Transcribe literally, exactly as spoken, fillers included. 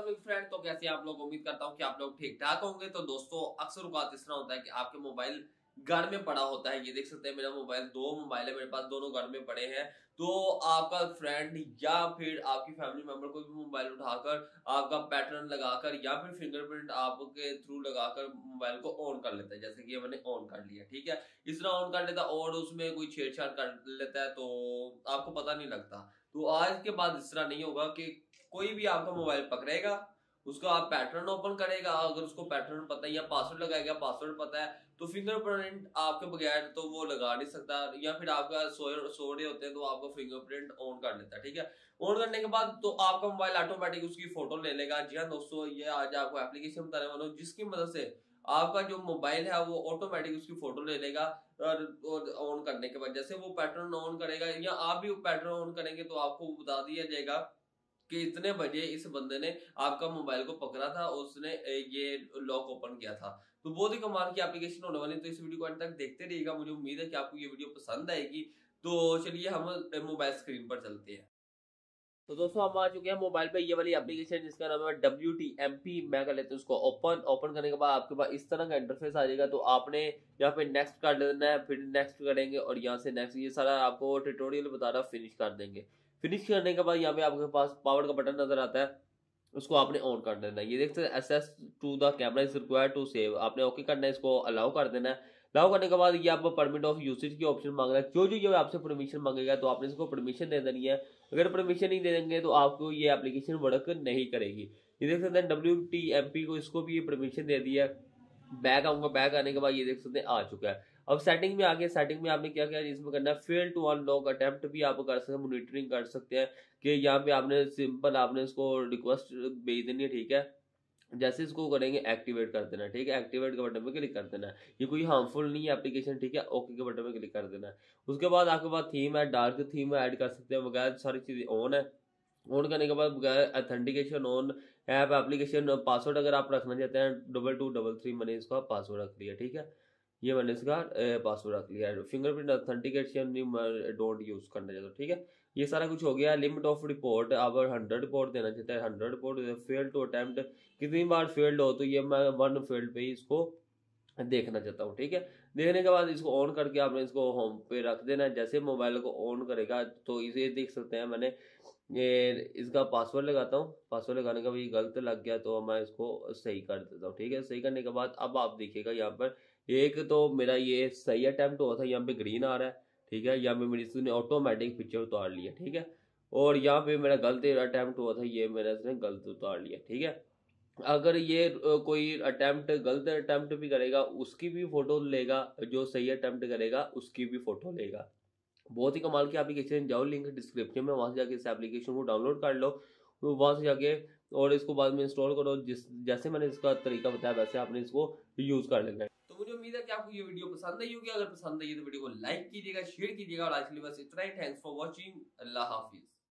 अस्सलाम फ्रेंड, तो कैसे आप लोग। उम्मीद करता हूँ कि आप लोग ठीक ठाक होंगे। तो दोस्तों अक्सर बात इस तरह होता है कि आपके मोबाइल घर में पड़ा होता है। ये देख सकते हैं मेरा मोबाइल, दो मोबाइल है मेरे पास, दोनों घर में पड़े हैं। तो आपका फ्रेंड या फिर आपकी फैमिली मेंबर कोई भी मोबाइल उठाकर आपका पैटर्न लगाकर या फिर फिंगरप्रिंट आपके थ्रू लगाकर मोबाइल को ऑन कर लेता है, जैसे कि मैंने ऑन कर लिया, ठीक है। इस तरह ऑन कर लेता और उसमें कोई छेड़छाड़ कर लेता है तो आपको पता नहीं लगता। तो आज के बाद इस तरह नहीं होगा कि कोई भी आपका मोबाइल पकड़ेगा, उसका आप पैटर्न ओपन करेगा, अगर उसको पैटर्न पता है या पासवर्ड लगाएगा, पासवर्ड पता है, तो फिंगरप्रिंट आपके बगैर तो वो लगा नहीं सकता। या फिर आपका सो सो रहे होते हैं तो आपका फिंगरप्रिंट ऑन कर लेता है, ठीक है। ऑन करने के बाद तो आपका मोबाइल ऑटोमेटिक उसकी फोटो ले लेगा। जी हाँ दोस्तों, ये आज आपको एप्लीकेशन बताने वाला हूँ जिसकी मदद से आपका जो मोबाइल है वो ऑटोमेटिक उसकी फोटो ले लेगा। और ऑन करने के बाद जैसे वो पैटर्न ऑन करेगा या आप भी पैटर्न ऑन करेंगे तो आपको बता दिया जाएगा कि इतने बजे इस बंदे ने आपका मोबाइल को पकड़ा था, उसने ये लॉक ओपन किया था। तो बहुत ही कमाल की एप्लीकेशन होने वाली है। तो इस वीडियो को अंत तक देखते रहिएगा। मुझे उम्मीद है कि आपको ये वीडियो पसंद आएगी। तो चलिए हम मोबाइल स्क्रीन पर चलते हैं। तो दोस्तों हम आ चुके हैं मोबाइल पे ये वाली एप्लीकेशन जिसका नाम है डब्ल्यू टी एम पी। मैं कर लेते हैं उसको ओपन। ओपन करने के बाद आपके पास इस तरह का इंटरफेस आ जाएगा। तो आपने यहाँ पे नेक्स्ट कर देना है, फिर नेक्स्ट करेंगे और यहाँ से नेक्स्ट, ये सारा आपको ट्यूटोरियल बता रहा फिनिश कर देंगे। फिनिश करने के बाद यहाँ पे आपके पास पावर का बटन नजर आता है, उसको आपने ऑन कर देना है। ये देखते हैं access to the camera is required to save, आपने ओके करना है, इसको अलाउ कर देना है। अलाउ करने के बाद ये आपको परमिट ऑफ यूसेज की ऑप्शन मांग रहा है। जो जो जो आपसे परमिशन मांगेगा तो आपने इसको परमिशन दे देनी है। अगर परमिशन नहीं दे देंगे तो आपको ये एप्लीकेशन वर्क नहीं करेगी। ये देख सकते हैं डब्ल्यू टी एम पी को, इसको भी ये परमिशन दे दी है। बैक आऊंगा, बैक आने के बाद ये देख सकते हैं आ चुका है। अब सेटिंग में आ गया। सेटिंग में आपने क्या क्या इसमें करना है, फेल टू अनलॉक अटेम्प्ट भी आप कर सकते हैं, मॉनिटरिंग कर सकते हैं कि यहाँ पे आपने सिंपल आपने इसको रिक्वेस्ट भेज देनी है, ठीक है। जैसे इसको करेंगे एक्टिवेट कर देना, ठीक है। एक्टिवेट के बटन पे क्लिक कर देना है। ये कोई हार्मफुल नहीं है एप्लीकेशन, ठीक है। ओके के बटन पे क्लिक कर देना है। उसके बाद आपके पास थीम है, डार्क थीम ऐड कर सकते हैं वगैरह सारी चीजें ऑन है। ऑन करने के बाद बगैर authentication on app application password अगर आप रखना चाहते हैं डबल टू डबल थ्री, मैंने इसका पासवर्ड रख लिया, ठीक है। ये मैंने इसका पासवर्ड रख लिया है। फिंगरप्रिंट अथेंटिकेशन डोंट यूज करना चाहता, ठीक है। ये सारा कुछ हो गया। लिमिट ऑफ रिपोर्ट अगर हंड्रेड रिपोर्ट देना चाहता है, hundred report. Fail to attempt कितनी बार फेल्ड हो, तो ये मैं वन फेल्ड पे ही इसको देखना चाहता हूँ, ठीक है। देखने के बाद इसको ऑन करके आपने इसको होम पे रख देना है। जैसे मोबाइल को ऑन करेगा तो इसे देख सकते हैं मैंने ये इसका पासवर्ड लगाता हूँ। पासवर्ड लगाने का भी गलत लग गया तो मैं इसको सही कर देता हूँ, ठीक है। सही करने के बाद अब आप देखिएगा यहाँ पर एक तो मेरा ये सही अटेम्प्ट हुआ था, यहाँ पे ग्रीन आ रहा है, ठीक है। यहाँ पे मेरी इसने ऑटोमेटिक पिक्चर उतार लिया, ठीक है। और यहाँ पे मेरा गलत अटेम्प्ट हुआ था, ये मेरा इसने गलत उतार लिया, ठीक है। अगर ये कोई अटेम्प्ट गलत अटेम्प्ट भी करेगा उसकी भी फोटो लेगा, जो सही अटेम्प्ट करेगा उसकी भी फोटो लेगा। बहुत ही कमाल की एप्लीकेशन। जाओ लिंक डिस्क्रिप्शन में, वहां से जाके इस एप्लीकेशन को डाउनलोड कर लो, तो वहां से जाके और इसको बाद में इंस्टॉल करो। जिस जैसे मैंने इसका तरीका बताया वैसे आपने इसको यूज कर लेना है। तो मुझे उम्मीद है कि आपको ये वीडियो पसंद आई होगी। अगर पसंद आई तो वीडियो को लाइक कीजिएगा, शेयर कीजिएगा। और आज के लिए बस इतना ही। Thanks for watching. अल्लाह हाफिज।